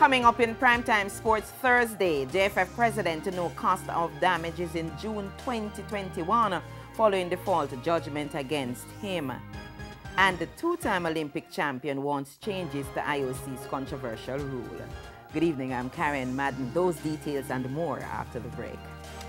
Coming up in Primetime Sports Thursday, JFF president to know cost of damages in June 2021 following default judgment against him. And the two-time Olympic champion wants changes to IOC's controversial rule. Good evening, I'm Karen Madden. Those details and more after the break.